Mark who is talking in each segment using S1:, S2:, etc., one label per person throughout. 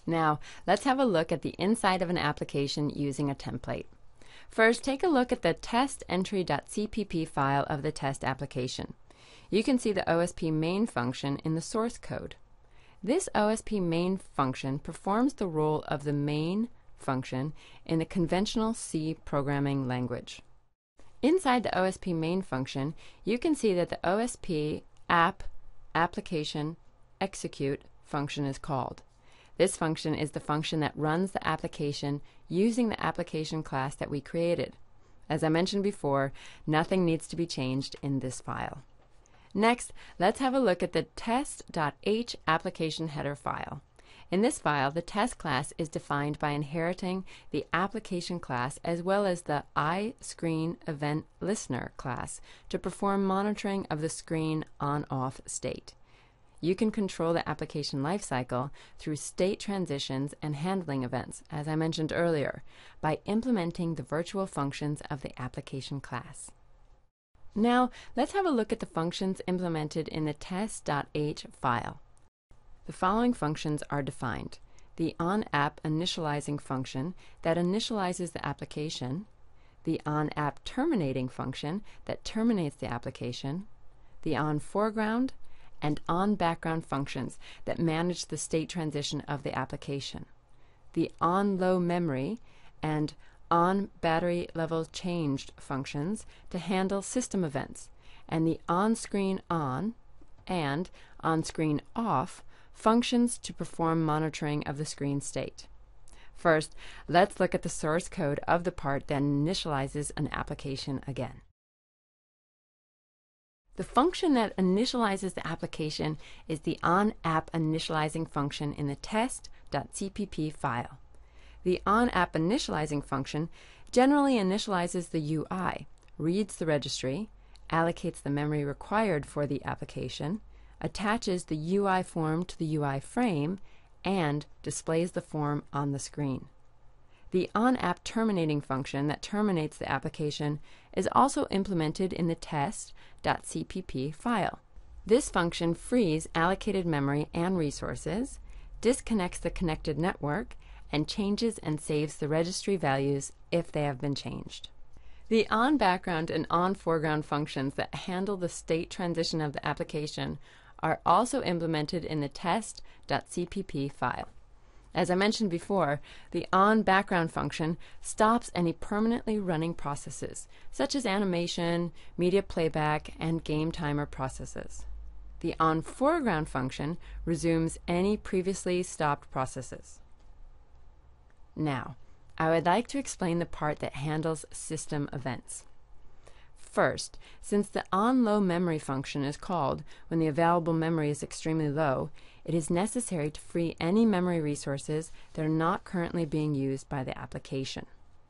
S1: Now, let's have a look at the inside of an application using a template. First, take a look at the testentry.cpp file of the test application. You can see the OSP main function in the source code. This OSP main function performs the role of the main function in the conventional C programming language. Inside the OSP main function, you can see that the OSP application execute function is called. This function is the function that runs the application using the application class that we created. As I mentioned before, nothing needs to be changed in this file. Next, let's have a look at the test.h application header file. In this file, the test class is defined by inheriting the application class as well as the iScreenEventListener class to perform monitoring of the screen on-off state. You can control the application lifecycle through state transitions and handling events, as I mentioned earlier, by implementing the virtual functions of the application class. Now, let's have a look at the functions implemented in the test.h file. The following functions are defined: the onAppInitializing function that initializes the application, the onAppTerminating function that terminates the application, the onForeground and onBackground functions that manage the state transition of the application, the onLowMemory and onBatteryLevelChanged functions to handle system events, and the onScreenOn and onScreenOff functions to perform monitoring of the screen state. First, let's look at the source code of the part that initializes an application again. The function that initializes the application is the onAppInitializing function in the test.cpp file. The onAppInitializing function generally initializes the UI, reads the registry, allocates the memory required for the application, attaches the UI form to the UI frame, and displays the form on the screen. The onAppTerminating function that terminates the application is also implemented in the test.cpp file. This function frees allocated memory and resources, disconnects the connected network, and changes and saves the registry values if they have been changed. The onBackground and onForeground functions that handle the state transition of the application are also implemented in the test.cpp file. As I mentioned before, the onBackground function stops any permanently running processes, such as animation, media playback, and game timer processes. The onForeground function resumes any previously stopped processes. Now, I would like to explain the part that handles system events. First, since the onLowMemory function is called when the available memory is extremely low, it is necessary to free any memory resources that are not currently being used by the application.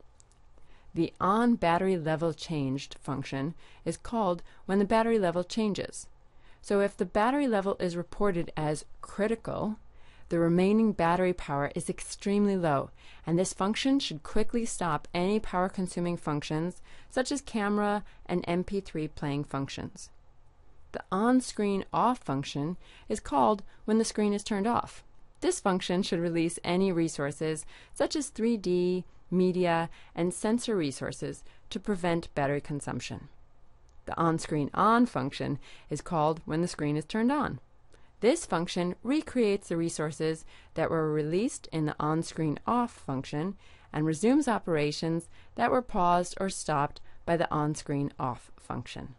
S1: The onBatteryLevelChanged function is called when the battery level changes. So if the battery level is reported as critical, the remaining battery power is extremely low, and this function should quickly stop any power-consuming functions such as camera and MP3 playing functions. The onScreenOff function is called when the screen is turned off. This function should release any resources such as 3D, media, and sensor resources to prevent battery consumption. The onScreenOn function is called when the screen is turned on. This function recreates the resources that were released in the onScreenOff function and resumes operations that were paused or stopped by the onScreenOff function.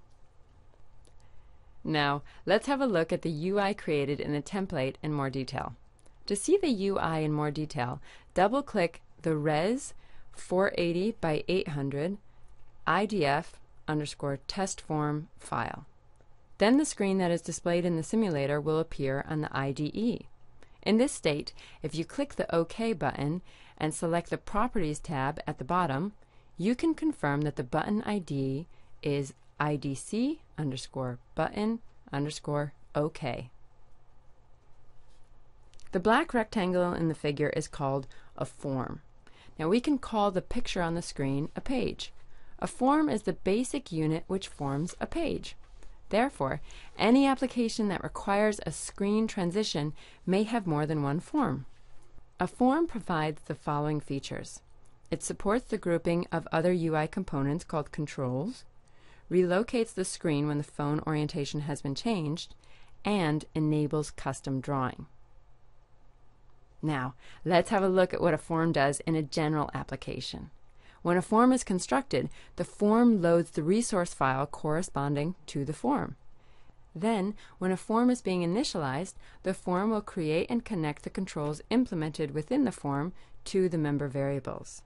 S1: Now, let's have a look at the UI created in the template in more detail. To see the UI in more detail, double-click the res 480 by 800 IDF_test form file. Then the screen that is displayed in the simulator will appear on the IDE. In this state, if you click the OK button and select the Properties tab at the bottom, you can confirm that the button ID is IDC_button_OK. The black rectangle in the figure is called a form. Now we can call the picture on the screen a page. A form is the basic unit which forms a page. Therefore, any application that requires a screen transition may have more than one form. A form provides the following features. It supports the grouping of other UI components called controls, relocates the screen when the phone orientation has been changed, and enables custom drawing. Now, let's have a look at what a form does in a general application. When a form is constructed, the form loads the resource file corresponding to the form. Then, when a form is being initialized, the form will create and connect the controls implemented within the form to the member variables.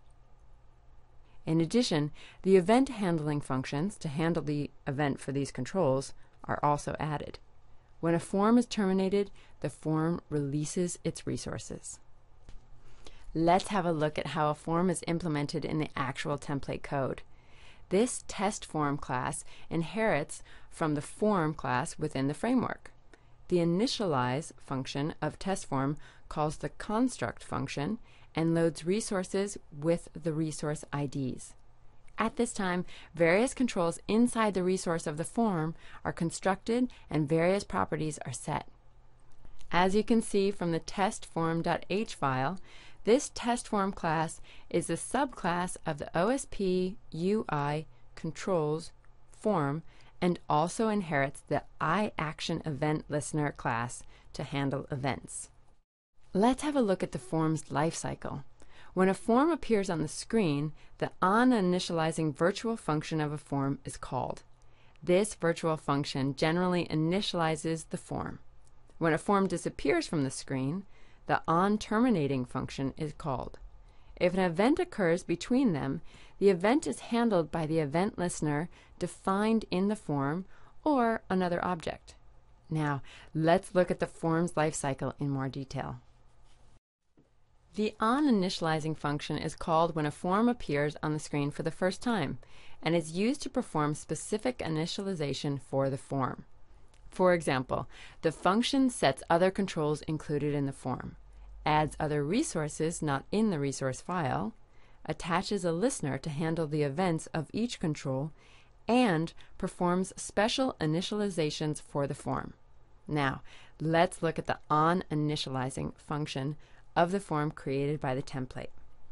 S1: In addition, the event handling functions to handle the event for these controls are also added. When a form is terminated, the form releases its resources. Let's have a look at how a form is implemented in the actual template code. This test form class inherits from the form class within the framework. The initialize function of test form calls the construct function and loads resources with the resource IDs. At this time, various controls inside the resource of the form are constructed and various properties are set. As you can see from the testform.h file, this test form class is a subclass of the OSP UI controls form and also inherits the iActionEventListener class to handle events. Let's have a look at the form's lifecycle. When a form appears on the screen, the onInitializing virtual function of a form is called. This virtual function generally initializes the form. When a form disappears from the screen, the onTerminating function is called. If an event occurs between them, the event is handled by the event listener defined in the form or another object. Now, let's look at the form's lifecycle in more detail. The onInitializing function is called when a form appears on the screen for the first time and is used to perform specific initialization for the form. For example, the function sets other controls included in the form, adds other resources not in the resource file, attaches a listener to handle the events of each control, and performs special initializations for the form. Now, let's look at the onInitializing function of the form created by the template.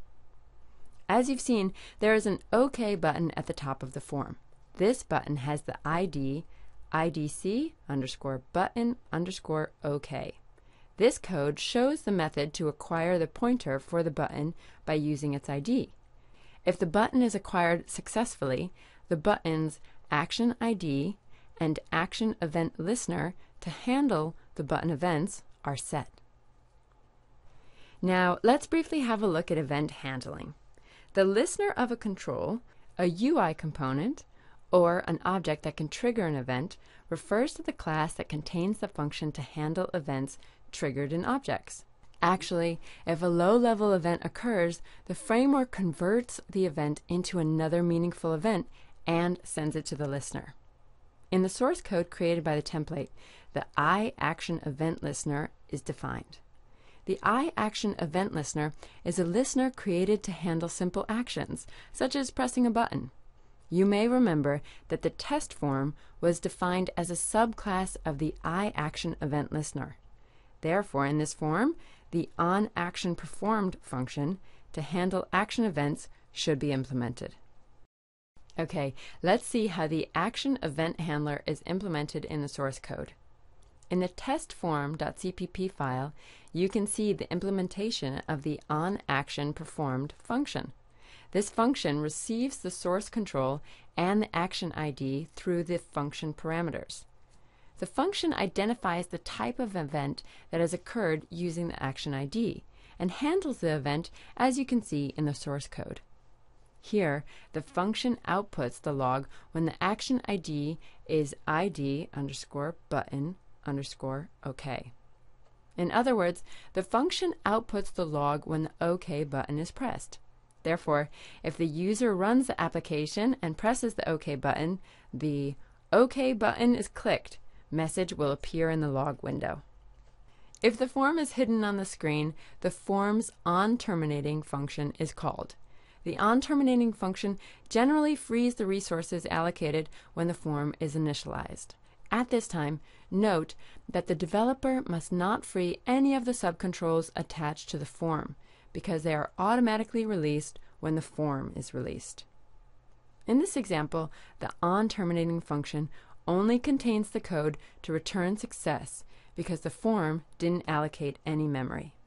S1: As you've seen, there is an OK button at the top of the form. This button has the ID IDC_button_OK. This code shows the method to acquire the pointer for the button by using its ID. If the button is acquired successfully, the button's action ID and action event listener to handle the button events are set. Now, let's briefly have a look at event handling. The listener of a control, a UI component, or an object that can trigger an event refers to the class that contains the function to handle events triggered in objects. Actually, if a low-level event occurs, the framework converts the event into another meaningful event and sends it to the listener. In the source code created by the template, the iActionEventListener is defined. The iActionEventListener is a listener created to handle simple actions, such as pressing a button. You may remember that the test form was defined as a subclass of the iActionEventListener. Therefore, in this form, the onActionPerformed function to handle action events should be implemented. Okay, let's see how the action event handler is implemented in the source code. In the testform.cpp file, you can see the implementation of the onActionPerformed function. This function receives the source control and the action ID through the function parameters. The function identifies the type of event that has occurred using the action ID and handles the event as you can see in the source code. Here, the function outputs the log when the action ID is ID_button_OK. In other words, the function outputs the log when the OK button is pressed. Therefore, if the user runs the application and presses the OK button, the OK button is clicked. Message will appear in the log window. If the form is hidden on the screen, the form's onTerminating function is called. The onTerminating function generally frees the resources allocated when the form is initialized. At this time, note that the developer must not free any of the subcontrols attached to the form, because they are automatically released when the form is released. In this example, the onTerminating function only contains the code to return success because the form didn't allocate any memory.